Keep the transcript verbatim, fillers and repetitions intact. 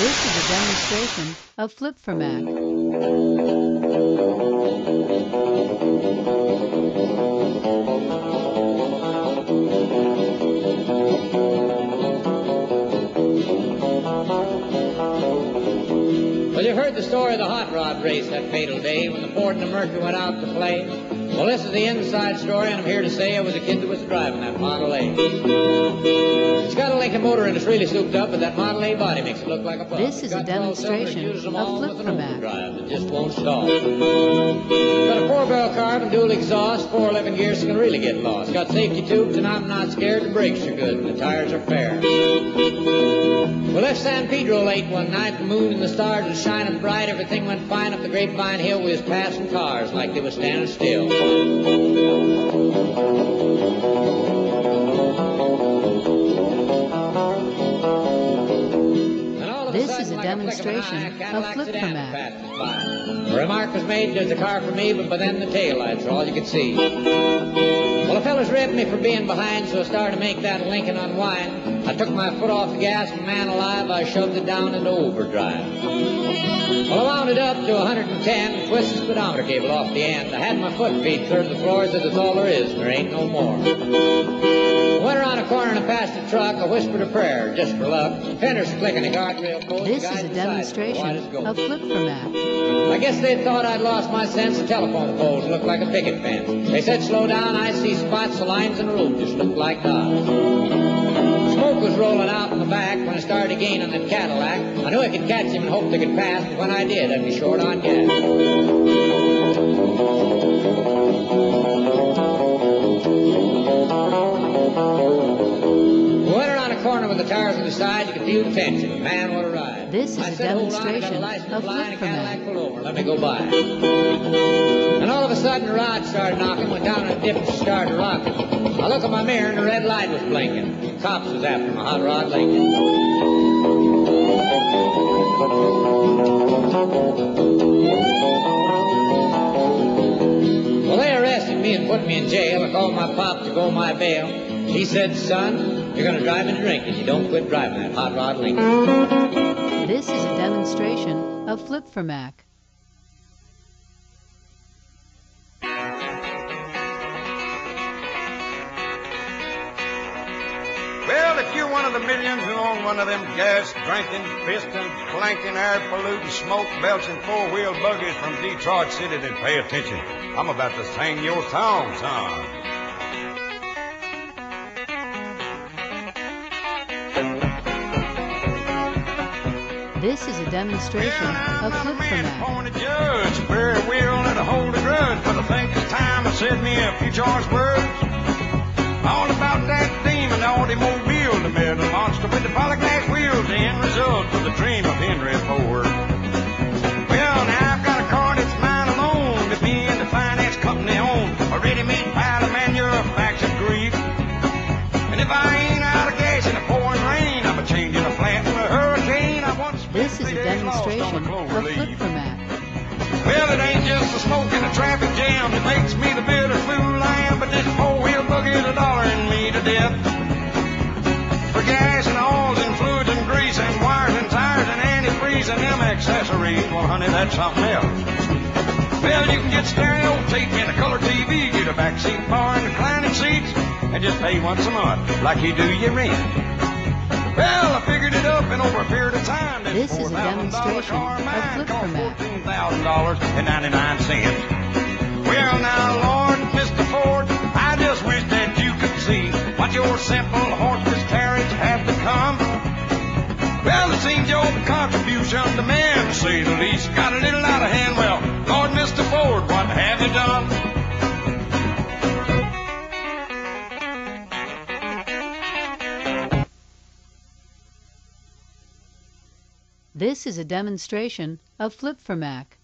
This is a demonstration of Flip for Mac. Well, you've heard the story of the hot rod race that fatal day when the Ford and the Mercury went out to play. Well, this is the inside story, and I'm here to say I was a kid that was driving that Model A. It's got a Lincoln motor and it's really souped up, but that Model A body makes it look like a bus. This is a demonstration of Flip for Mac. Drive that just won't stall. Got a four-barrel carb and dual exhaust, four eleven gears, so you can really get lost. Got safety tubes, and I'm not scared. The brakes are good, and the tires are fair. We left San Pedro late one night. The moon and the stars was shining bright. Everything went fine up the Grapevine Hill. We was passing cars like they was standing still. This is a demonstration of Flip for Mac. A remark was made, there's a car for me, but by then the taillights are all you could see. Well, the fellas ripped me for being behind, so I started to make that Lincoln unwind. I took my foot off the gas, and man alive, I shoved it down into overdrive. Well, I wound it up to one hundred ten, twisted the speedometer cable off the end. I had my foot feet clear to the floor, said that's all there is, and there ain't no more. Went around a corner and I passed a truck. I whispered a prayer just for luck. Fenders clicking the guardrail post. This is a demonstration of Flip for Mac. I guess they thought I'd lost my sense. The telephone poles looked like a picket fence. They said, slow down, I see spots. The lines in the road just looked like dots. Smoke was rolling out in the back. When I started to gain on that Cadillac, I knew I could catch him and hoped I could pass. But when I did, I'd be short on gas. Corner with the tires on the side, you could feel the tension. Man, what a ride. This is I a said, demonstration on, of Flip for Mac. Pull over. Let me go by. And all of a sudden, the rod started knocking, went down in a dip and started rocking. I look in my mirror and the red light was blinking. The cops was after my hot rod Lincoln. Well, they arrested me and put me in jail. I called my pop to go my bail. He said, son, you're going to drive and drink if you don't quit driving that hot rod Lincoln. This is a demonstration of Flip for Mac. Well, if you're one of the millions who own one of them gas-drinking, piston-clanking, air-polluting, smoke-belching four-wheel buggies from Detroit City, then pay attention. I'm about to sing your song, son. This is a demonstration of Flip for Mac. Appointed judge, very well and a hold a grudge, but I think it's time I said me a few choice words. All about that demon automobile, the metal monster with the polyglass wheels, the end result of the dream of Henry Ford. Well, now I've got a car that's mine alone, that me and the finance company own, a ready-made pile of manufactured grief. And if I ain't out of gas in the pouring rain, I'm a changing a flat in a hurricane. I want This is a demonstration of Flip for Mac. Well, it ain't just the smoke and the traffic jam that makes me the bitter fool I am, but this four-wheel buggy is a dollaring me to death. For gas and oils and fluids and grease and wires and tires and antifreeze and them accessories, well, honey, that's something else. Well, you can get stereo tape and a color T V, get a backseat bar and reclining seats, and just pay once a month like you do your rent. Well, I figured it up, and over a period of time, this is a demonstration of Flip for Mac. fourteen thousand dollars and ninety-nine cents. Well, now, Lord, Mister Ford, I just wish that you could see what your simple horseless carriage had become. Well, it seems your contribution to man, to say the least, got a little out of hand. Well, Lord, Mister Ford, what have you done? This is a demonstration of Flip for Mac.